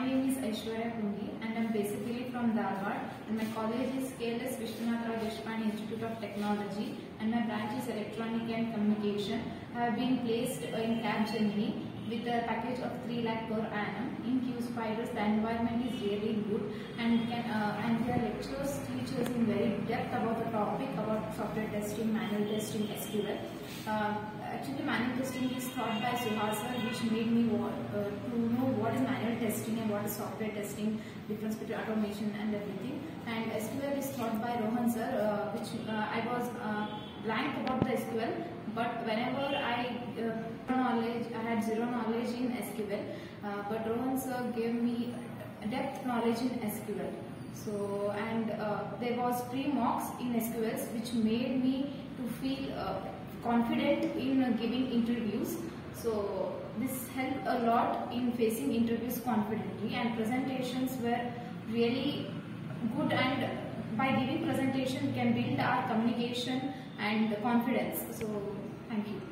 name is Aishwarya Pungi and I am basically from Dharwad, and my college is KLS Vishwanath Deshpande Institute of Technology and my branch is Electronic and Communication. I have been placed in Capgemini with a package of 3 lakh per annum. In QSpiders, the environment is really good and their lecturers teach us in very depth about the topic about software testing, manual testing, SQL. Actually, manual testing is taught by Suhas sir, which made me to know what is manual testing and what is software testing, difference between automation and everything. And SQL is taught by Rohan sir, which I was blank about the SQL, but whenever I had zero knowledge in SQL, but Rohan sir gave me depth knowledge in SQL. So, and there was pre-mocks in SQLs which made me to feel confident in giving interviews. So this helped a lot in facing interviews confidently, and presentations were really good, and by giving presentation we can build our communication and confidence. So thank you.